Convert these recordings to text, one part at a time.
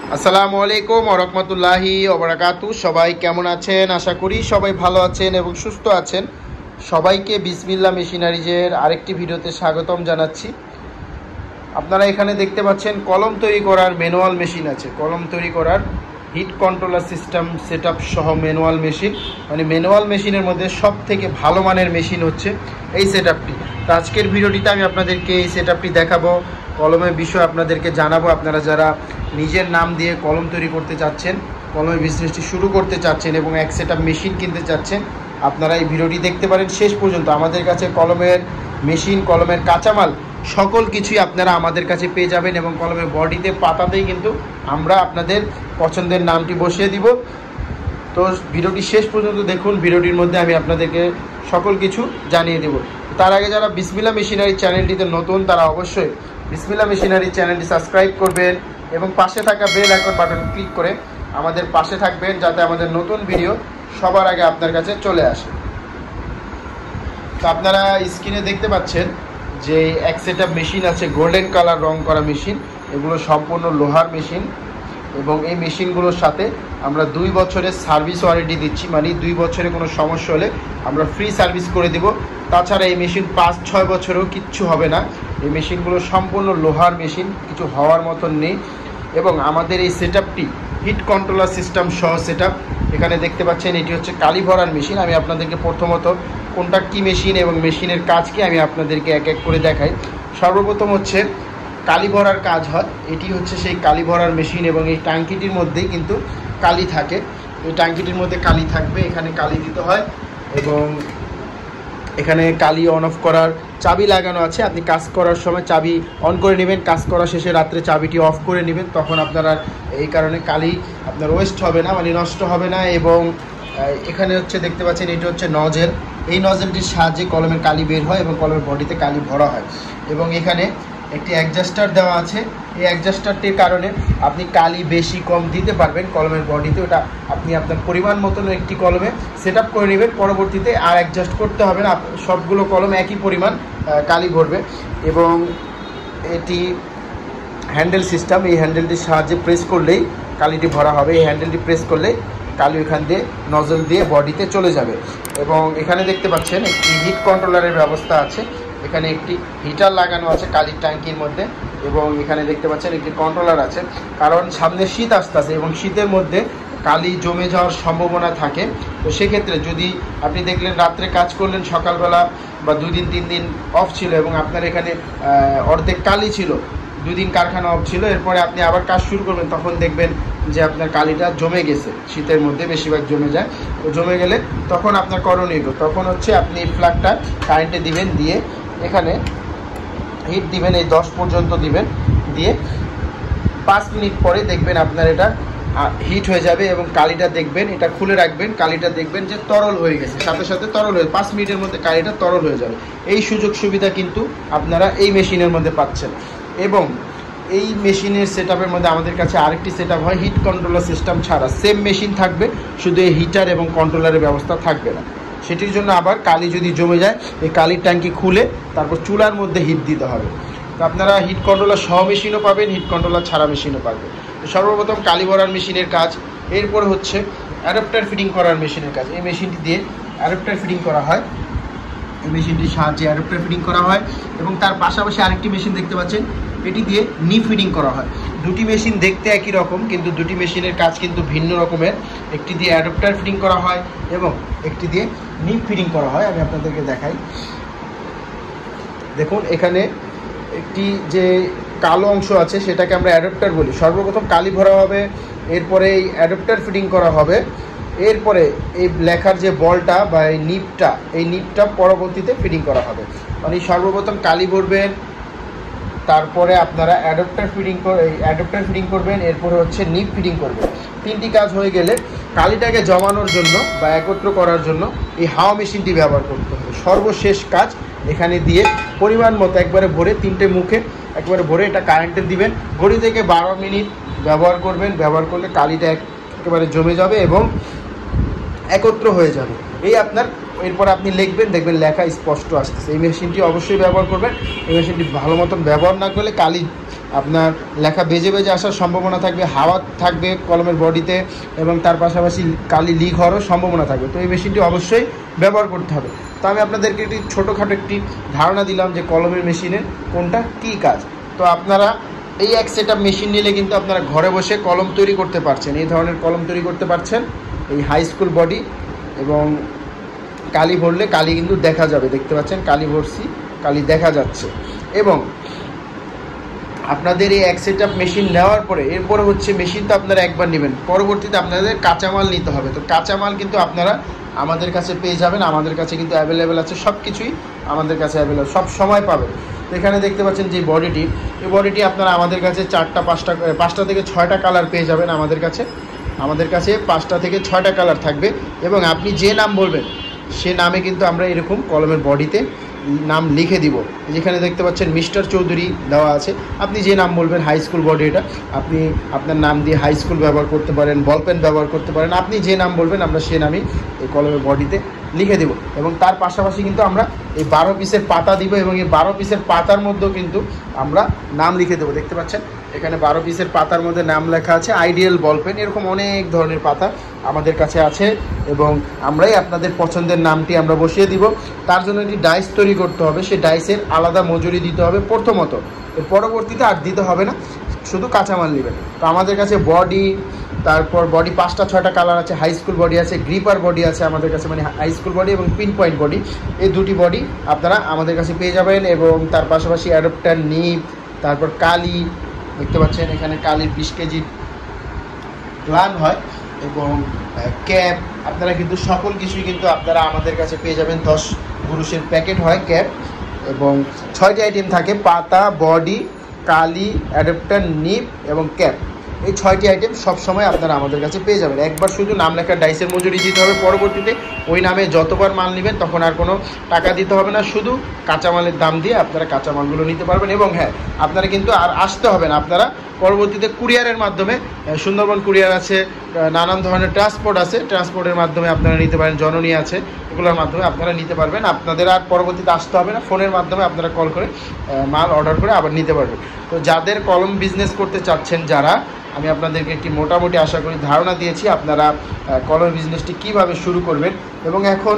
আসসালামু আলাইকুম ওয়া রাহমাতুল্লাহি ওয়া বারাকাতুহু। সবাই কেমন আছেন? আশা করি সবাই ভালো আছেন এবং সুস্থ আছেন। সবাইকে বিসমিল্লাহ মেশিনারিজের আরেকটি ভিডিওতে স্বাগতম জানাচ্ছি। আপনারা এখানে দেখতে পাচ্ছেন কলম তৈরি করার ম্যানুয়াল মেশিন আছে। কলম তৈরি করার হিট কন্ট্রোলার সিস্টেম সেটআপ সহ ম্যানুয়াল মেশিন, মানে ম্যানুয়াল মেশিনের মধ্যে সব থেকে ভালো মানের মেশিন হচ্ছে এই সেটআপটি। তো আজকের ভিডিওটিতে আমি আপনাদেরকে এই সেটআপটি দেখাবো, কলমের বিষয় আপনাদেরকে জানাবো। আপনারা যারা নিজের নাম দিয়ে কলম তৈরি করতে চাচ্ছেন, কলমের বিজনেসটি শুরু করতে চাচ্ছেন এবং এক সেটআপ মেশিন কিনতে চাচ্ছেন, আপনারা এই ভিডিওটি দেখতে পারেন শেষ পর্যন্ত। আমাদের কাছে কলমের মেশিন, কলমের কাঁচামাল সকল কিছুই আপনারা আমাদের কাছে পেয়ে যাবেন এবং কলমের বডিতে পাতাতেই কিন্তু আমরা আপনাদের পছন্দের নামটি বসিয়ে দিব। তো ভিডিওটি শেষ পর্যন্ত দেখুন। ভিডিওটির মধ্যে আমি আপনাদেরকে সকল কিছু জানিয়ে দেব। তার আগে যারা বিসমিল্লাহ মেশিনারি চ্যানেলটিতে নতুন, তারা অবশ্যই বিসমিল্লাহ মেশিনারি চ্যানেলটি সাবস্ক্রাইব করবেন এবং পাশে থাকা বেল আইকন বাটন ক্লিক করে আমাদের পাশে থাকবেন, যাতে আমাদের নতুন ভিডিও সবার আগে আপনার কাছে চলে আসে। তো আপনারা স্ক্রিনে দেখতে পাচ্ছেন যে এক সেটআপ মেশিন আছে, গোল্ডেন কালার রং করা মেশিন। এগুলো সম্পূর্ণ লোহার মেশিন এবং এই মেশিনগুলোর সাথে আমরা 2 বছরের সার্ভিস ওয়ারেন্টি দিচ্ছি, মানে 2 বছরে কোনো সমস্যা হলে আমরা ফ্রি সার্ভিস করে দেব। তাছাড়া এই মেশিন 5-6 বছরেও কিচ্ছু হবে না। এই মেশিনগুলো সম্পূর্ণ লোহার মেশিন, কিছু হওয়ার মতন নেই। এবং আমাদের এই সেটআপটি হিট কন্ট্রোলার সিস্টেম সহ সেটআপ। এখানে দেখতে পাচ্ছেন এটি হচ্ছে কালি ভরার মেশিন। আমি আপনাদেরকে প্রথমত কোনটা কী মেশিন এবং মেশিনের কাজ কি আমি আপনাদেরকে এক এক করে দেখাই। সর্বপ্রথম হচ্ছে কালি ভরার কাজ হয়। এটি হচ্ছে সেই কালি ভরার মেশিন এবং এই ট্যাঙ্কিটির মধ্যেই কিন্তু কালি থাকে। এই ট্যাঙ্কিটির মধ্যে কালি থাকবে, এখানে কালি দিতে হয় এবং এখানে কালি অন অফ করার চাবি লাগানো আছে। আপনি কাজ করার সময় চাবি অন করে নেবেন, কাজ করা শেষে রাত্রে চাবিটি অফ করে নেবেন, তখন আপনারা এই কারণে কালি আপনার ওয়েস্ট হবে না, মানে নষ্ট হবে না। এবং এখানে হচ্ছে দেখতে পাচ্ছেন এটি হচ্ছে নজেল। এই নজেলটির সাহায্যে কলমের কালি বের হয় এবং কলমের বডিতে কালি ভরা হয়। এবং এখানে একটি অ্যাডজাস্টার দেওয়া আছে। এই অ্যাডজাস্টারটির কারণে আপনি কালি বেশি কম দিতে পারবেন কলমের বডিতে। ওটা আপনি আপনার পরিমাণ মতন একটি কলমে সেট আপ করে নেবেন, পরবর্তীতে আর অ্যাডজাস্ট করতে হবে না। সবগুলো কলম একই পরিমাণ কালি ভরবে। এবং এটি হ্যান্ডেল সিস্টেম। এই হ্যান্ডেলটির সাহায্যে প্রেস করলেই কালিটি ভরা হবে। এই হ্যান্ডেলটি প্রেস করলেই কালি এখান দিয়ে নজল দিয়ে বডিতে চলে যাবে। এবং এখানে দেখতে পাচ্ছেন একটি হিট কন্ট্রোলারের ব্যবস্থা আছে। এখানে একটি হিটার লাগানো আছে কালির ট্যাঙ্কির মধ্যে এবং এখানে দেখতে পাচ্ছেন একটি কন্ট্রোলার আছে, কারণ সামনে শীত আসতেছে এবং শীতের মধ্যে কালি জমে যাওয়ার সম্ভাবনা থাকে। তো সেক্ষেত্রে যদি আপনি দেখলেন রাত্রে কাজ করলেন, সকালবেলা বা 2 দিন 3 দিন অফ ছিল এবং আপনার এখানে অর্ধেক কালি ছিল, 2 দিন কারখানা অফ ছিল, এরপরে আপনি আবার কাজ শুরু করবেন, তখন দেখবেন যে আপনার কালিটা জমে গেছে। শীতের মধ্যে বেশিরভাগ জমে যায়। তো জমে গেলে তখন আপনার করণীয়, তখন হচ্ছে আপনি এই প্লাগটা কারেন্টে দিবেন, দিয়ে এখানে হিট দিবেন, এই 10 পর্যন্ত দিবেন, দিয়ে 5 মিনিট পরে দেখবেন আপনার এটা হিট হয়ে যাবে এবং কালিটা দেখবেন, এটা খুলে রাখবেন, কালিটা দেখবেন যে তরল হয়ে গেছে, সাথে সাথে তরল হয়ে 5 মিনিটের মধ্যে কালিটা তরল হয়ে যাবে। এই সুযোগ সুবিধা কিন্তু আপনারা এই মেশিনের মধ্যে পাচ্ছেন। এবং এই মেশিনের সেটআপের মধ্যে আমাদের কাছে আরেকটি সেটআপ হয় হিট কন্ট্রোলার সিস্টেম ছাড়া। সেম মেশিন থাকবে, শুধু এই হিটার এবং কন্ট্রোলারের ব্যবস্থা থাকবে না। সেটির জন্য আবার কালি যদি জমে যায়, এই কালির ট্যাঙ্কি খুলে তারপর চুলার মধ্যে হিট দিতে হবে। তো আপনারা হিট কন্ট্রোলার সহ মেশিনও পাবেন, হিট কন্ট্রোলার ছাড়া মেশিনও পাবেন। তো সর্বপ্রথম কালি ভরার মেশিনের কাজ, এরপর হচ্ছে অ্যাডাপ্টার ফিটিং করার মেশিনের কাজ। এই মেশিনটি দিয়ে অ্যাডাপ্টার ফিটিং করা হয়। এই মেশিনটির সাহায্যে অ্যাডাপ্টার ফিটিং করা হয় এবং তার পাশাপাশি আরেকটি মেশিন দেখতে পাচ্ছেন, এটি দিয়ে নি ফিটিং করা হয়। দুটি মেশিন দেখতে একই রকম, কিন্তু দুটি মেশিনের কাজ কিন্তু ভিন্ন রকমের। একটি দিয়ে অ্যাডাপ্টার ফিটিং করা হয় এবং একটি দিয়ে নি ফিটিং করা হয়। আমি আপনাদেরকে দেখাই। দেখুন এখানে একটি যে কালো অংশ আছে সেটাকে আমরা অ্যাডাপ্টার বলি। সর্বপ্রথম কালি ভরা হবে, এরপরে এই অ্যাডাপ্টার ফিটিং করা হবে, এরপরে এই লেখার যে বলটা বা এই নিপটা পরবর্তীতে ফিটিং করা হবে। মানে সর্বপ্রথম কালি ভরবেন, তারপরে আপনারা অ্যাডাপ্টার ফিটিং করবেন, এরপরে হচ্ছে নিপ ফিটিং করবেন। 3টি কাজ হয়ে গেলে কালিটাকে জমানোর জন্য বা একত্র করার জন্য এই হাওয়া মেশিনটি ব্যবহার করতে হবে। সর্বশেষ কাজ এখানে দিয়ে পরিমাণ মতো একবারে ভরে, 3টে মুখে একবারে ভরে এটা কারেন্টে দিবেন। ঘড়ি থেকে 12 মিনিট ব্যবহার করবেন। ব্যবহার করলে কালিটা একেবারে জমে যাবে এবং একত্র হয়ে যাবে। এই আপনার এরপর আপনি লিখবেন, দেখবেন লেখা স্পষ্ট আসতেছে। এই মেশিনটি অবশ্যই ব্যবহার করবেন। এই মেশিনটি ভালো মতন ব্যবহার না করলে কালি আপনার লেখা বেজে বেজে আসার সম্ভাবনা থাকবে, হাওয়া থাকবে কলমের বডিতে, এবং তার পাশাপাশি কালি লিক হওয়ারও সম্ভাবনা থাকবে। তো এই মেশিনটি অবশ্যই ব্যবহার করতে হবে। তো আমি আপনাদেরকে একটি ছোটোখাটো একটি ধারণা দিলাম যে কলমের মেশিনের কোনটা কী কাজ। তো আপনারা এই এক সেট আপ মেশিন নিলে কিন্তু আপনারা ঘরে বসে কলম তৈরি করতে পারছেন, এই ধরনের কলম তৈরি করতে পারছেন। এই হাই স্কুল বডি এবং কালি ভরলে কালি কিন্তু দেখা যাবে, দেখতে পাচ্ছেন কালি ভরছি, কালি দেখা যাচ্ছে। এবং আপনাদের এই এক সেট আপ মেশিন নেওয়ার পরে এরপরে হচ্ছে মেশিন তো আপনারা একবার নেবেন, পরবর্তীতে আপনাদের কাঁচামাল নিতে হবে। তো কাঁচামাল কিন্তু আপনারা আমাদের কাছে পেয়ে যাবেন, আমাদের কাছে কিন্তু অ্যাভেলেবেল আছে, সব কিছুই আমাদের কাছে অ্যাভেলেবেল, সব সময় পাবেন। তো এখানে দেখতে পাচ্ছেন যে বডিটি, এই বডিটি আপনারা আমাদের কাছে 4টা 5টা থেকে 6টা কালার পেয়ে যাবেন আমাদের কাছে। আমাদের কাছে 5টা থেকে 6টা কালার থাকবে, এবং আপনি যে নাম বলবেন সে নামে কিন্তু আমরা এরকম কলমের বডিতে নাম লিখে দিব। যেখানে দেখতে পাচ্ছেন মিস্টার চৌধুরী দেওয়া আছে, আপনি যে নাম বলবেন, হাই স্কুল বডি এটা, আপনি আপনার নাম দিয়ে হাই স্কুল ব্যবহার করতে পারেন, বল পেন ব্যবহার করতে পারেন, আপনি যে নাম বলবেন আমরা সে নামই এই কলমের বডিতে লিখে দেব। এবং তার পাশাপাশি কিন্তু আমরা এই 12 পিসের পাতা দিব, এবং এই 12 পিসের পাতার মধ্যেও কিন্তু আমরা নাম লিখে দেবো। দেখতে পাচ্ছেন এখানে 12 পিসের পাতার মধ্যে নাম লেখা আছে, আইডিয়াল বল পেন, এরকম অনেক ধরনের পাতা আমাদের কাছে আছে, এবং আমরাই আপনাদের পছন্দের নামটি আমরা বসিয়ে দিব। তার জন্য একটি ডাইস তৈরি করতে হবে, সেই ডাইসের আলাদা মজুরি দিতে হবে প্রথমত, এর পরবর্তীতে আর দিতে হবে না, শুধু কাঁচামাল নেবেন। তো আমাদের কাছে বডি, তারপর বডি 5টা 6টা কালার আছে, হাই স্কুল বডি আছে, গ্রিপার বডি আছে আমাদের কাছে, মানে হাই স্কুল বডি এবং পিন পয়েন্ট বডি, এই দুটি বডি আপনারা আমাদের কাছে পেয়ে যাবেন। এবং তার পাশাপাশি অ্যাডাপ্টার, নিপ, তারপর কালি, দেখতে পাচ্ছেন এখানে কালির 20 কেজি প্ল্যান হয়, এবং ক্যাপ, আপনারা কিন্তু সকল কিছুই কিন্তু আপনারা আমাদের কাছে পেয়ে যাবেন। 10 পুরুষের প্যাকেট হয় ক্যাপ, এবং 6টি আইটেম থাকে, পাতা, বডি, কালি, অ্যাডাপ্টার, নিপ এবং ক্যাপ। এই 6টি আইটেম সবসময় আপনারা আমাদের কাছে পেয়ে যাবেন। একবার শুধু নাম লেখার ডাইসের মজুরি দিতে হবে, পরবর্তীতে ওই নামে যতবার মাল নেবেন তখন আর কোনো টাকা দিতে হবে না, শুধু কাঁচামালের দাম দিয়ে আপনারা কাঁচামালগুলো নিতে পারবেন। এবং হ্যাঁ, আপনারা কিন্তু আর আসতে হবে না, আপনারা পরবর্তীতে কুরিয়ারের মাধ্যমে, সুন্দরবন কুরিয়ার আছে, নানান ধরনের ট্রান্সপোর্ট আছে, ট্রান্সপোর্টের মাধ্যমে আপনারা নিতে পারেন, জননী আছে, এগুলোর মাধ্যমে আপনারা নিতে পারবেন। আপনাদের আর পরবর্তীতে আসতে হবে না, ফোনের মাধ্যমে আপনারা কল করে মাল অর্ডার করে আবার নিতে পারবেন। তো যাদের কলম বিজনেস করতে চাচ্ছেন যারা, আমি আপনাদেরকে একটি মোটামুটি আশা করি ধারণা দিয়েছি আপনারা কলমের বিজনেসটি কীভাবে শুরু করবেন। এবং এখন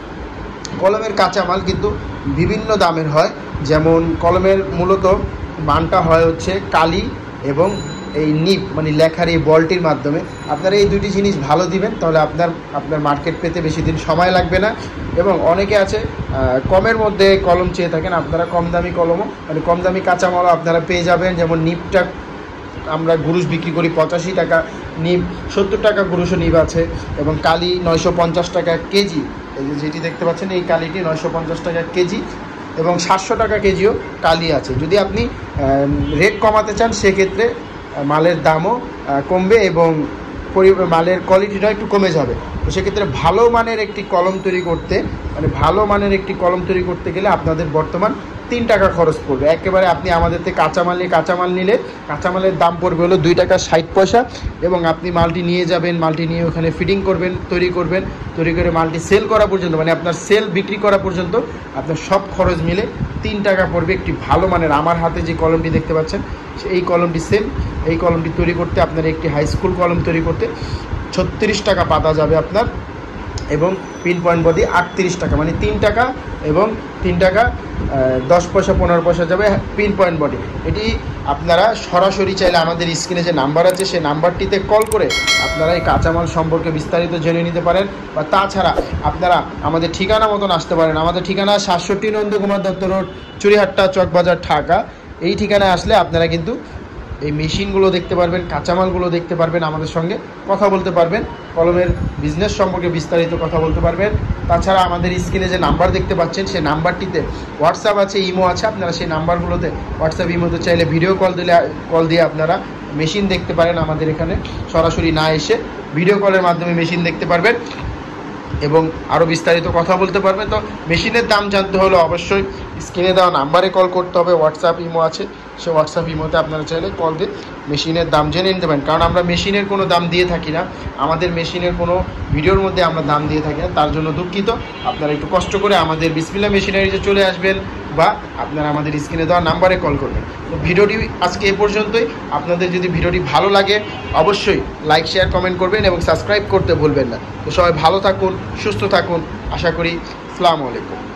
কলমের কাঁচামাল কিন্তু বিভিন্ন দামের হয়, যেমন কলমের মূলত মানটা হয় হচ্ছে কালি এবং এই নিপ, মানে লেখার এই বলটির মাধ্যমে। আপনারা এই দুটি জিনিস ভালো দিবেন, তাহলে আপনার মার্কেট পেতে বেশি দিন সময় লাগবে না। এবং অনেকে আছে কমের মধ্যে কলম চেয়ে থাকেন, আপনারা কম দামি কলমও, মানে কম দামি কাঁচামালও আপনারা পেয়ে যাবেন। যেমন নিপটা আমরা গুরুশ বিক্রি করি 85 টাকা, নিপ 70 টাকা গুরুশও নিপ আছে, এবং কালি 950 টাকা কেজি। এই যে যেটি দেখতে পাচ্ছেন এই কালিটি 950 টাকা কেজি, এবং 700 টাকা কেজিও কালি আছে। যদি আপনি রেট কমাতে চান সেক্ষেত্রে মালের দামও কমবে, এবং মালের কোয়ালিটিটা একটু কমে যাবে। তো সেক্ষেত্রে ভালো মানের একটি কলম তৈরি করতে গেলে আপনাদের বর্তমান 3 টাকা খরচ পড়বে। একেবারে আপনি আমাদের থেকে কাঁচামাল নিলে কাঁচামালের দাম পড়বে হলো 2 টাকা 60 পয়সা, এবং আপনি মালটি নিয়ে যাবেন, মালটি নিয়ে ওখানে ফিটিং করবেন, তৈরি করে মালটি সেল করা পর্যন্ত, মানে আপনার সেল বিক্রি করা পর্যন্ত আপনার সব খরচ মিলে 3 টাকা পড়বে। একটি ভালো মানের, আমার হাতে যে কলমটি দেখতে পাচ্ছেন এই কলমটি সেম, এই কলমটি তৈরি করতে আপনার একটি হাই স্কুল কলম তৈরি করতে 36 টাকা পাতা যাবে আপনার, এবং পিন পয়েন্ট বডি 38 টাকা, মানে 3 টাকা এবং 3 টাকা 10 পয়সা 15 পয়সা যাবে পিন পয়েন্ট বডি। এটি আপনারা সরাসরি চাইলে আমাদের স্ক্রিনে যে নাম্বার আছে সেই নাম্বারটিতে কল করে আপনারা এই কাঁচামাল সম্পর্কে বিস্তারিত জেনে নিতে পারেন, বা তাছাড়া আপনারা আমাদের ঠিকানা মতন আসতে পারেন। আমাদের ঠিকানা 67 নন্দকুমার দত্ত রোড, চুরিহাট্টা, চকবাজার, ঢাকা। এই ঠিকানায় আসলে আপনারা কিন্তু এই মেশিনগুলো দেখতে পারবেন, কাঁচামালগুলো দেখতে পারবেন, আমাদের সঙ্গে কথা বলতে পারবেন, কলমের বিজনেস সম্পর্কে বিস্তারিত কথা বলতে পারবেন। তাছাড়া আমাদের স্ক্রিনে যে নাম্বার দেখতে পাচ্ছেন সেই নাম্বারটিতে হোয়াটসঅ্যাপ আছে, ইমো আছে, আপনারা সেই নাম্বারগুলোতে হোয়াটসঅ্যাপ, ইমোতে চাইলে ভিডিও কল দিয়ে আপনারা মেশিন দেখতে পারেন। আমাদের এখানে সরাসরি না এসে ভিডিও কলের মাধ্যমে মেশিন দেখতে পারবেন এবং আরও বিস্তারিত কথা বলতে পারবেন। তো মেশিনের দাম জানতে হলে অবশ্যই স্ক্রিনে দেওয়া নাম্বারে কল করতে হবে, হোয়াটসঅ্যাপ, ইমো আছে, সে হোয়াটসঅ্যাপ ইমোতে আপনারা চাইলে কল দিয়ে মেশিনের দাম জেনে নিতে পারেন। কারণ আমরা মেশিনের কোনো দাম দিয়ে থাকি না, আমাদের মেশিনের কোনো ভিডিওর মধ্যে আমরা দাম দিয়ে থাকি না, তার জন্য দুঃখিত। আপনারা একটু কষ্ট করে আমাদের বিসমিল্লাহ মেশিনারিজে চলে আসবেন বা আপনারা আমাদের স্ক্রিনে দেওয়া নাম্বারে কল করবেন। তো ভিডিওটি আজকে এ পর্যন্তই। আপনাদের যদি ভিডিওটি ভালো লাগে অবশ্যই লাইক শেয়ার কমেন্ট করবেন এবং সাবস্ক্রাইব করতে ভুলবেন না। তো সবাই ভালো থাকুন, সুস্থ থাকুন, আশা করি। আসসালামু আলাইকুম।